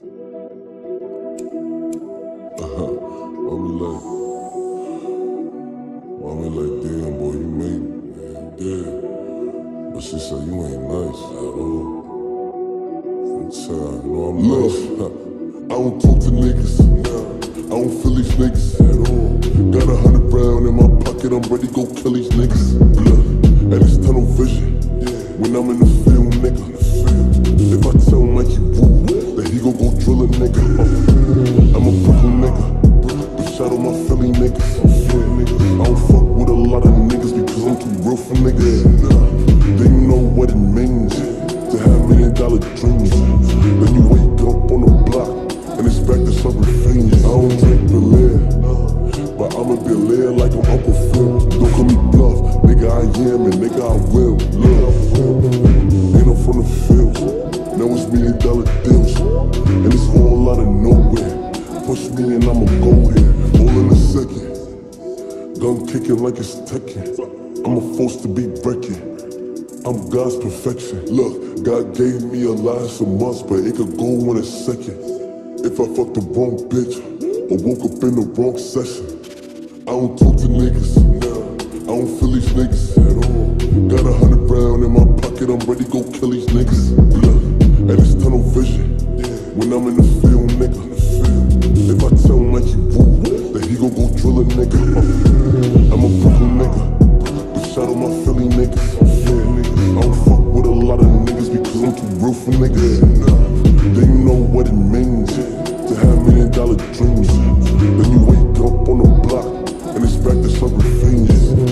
Damn, boy, you made it. Yeah. But she said, you ain't nice at all. I'm tired, you know I'm nice. I don't talk to niggas. I don't feel these niggas at all. Got 100 round in my pocket, I'm ready to go kill these niggas. And it's tunnel vision. When I'm in the field, nigga. If I tell him like he woo, then he gon' go drill a nigga. I'm a Brooklyn nigga. But shout out my Philly niggas. I don't fuck with a lot of niggas because I'm too real for niggas. They know what it means to have $1 million dreams. Then you wake up on the block and it's back to some revenge. I don't drink Belaire, but I'ma be Belaire like I'm Uncle Phil. Don't call me bluff, nigga I am and nigga I will. Ain't no from the fields, now it's $1 million deals. And it's all out of nowhere. Push me and I'ma go here, all in a second. Gun kicking like it's Tekken. I'm a force to be breaking. I'm God's perfection. Look, God gave me a life a month, but it could go in a second. If I fucked the wrong bitch or woke up in the wrong session. I don't talk to niggas. I don't feel these niggas at all. Got 100 round in my pocket, I'm ready to go kill these niggas. And it's tunnel vision. When I'm in the field, nigga. If I tell him like he woo, then he gon' go drill a nigga. I'm a Brooklyn nigga, but shout out my Philly niggas. I don't fuck with a lot of niggas because I'm too real for niggas. They know what it means to have $1 million dreams. Then you wake up on the block and it's back to some revenge.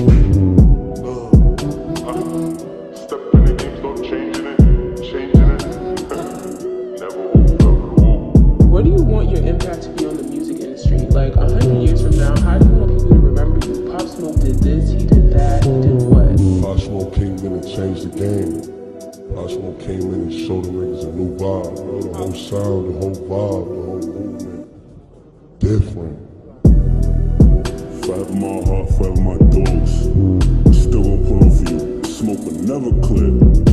Step in the game, start changing it. Never hold. What do you want your impact to be on the music industry? Like 100 years from now, how do you want people to remember you? Pop Smoke did this, he did that, he did what? Pop Smoke came in and changed the game. Pop Smoke came in and showed the niggas a new vibe. You know, the whole sound, the whole vibe, the whole movement. Different. Forever my heart, forever my dogs. Still gon' pull on for you. Smoke will never clear.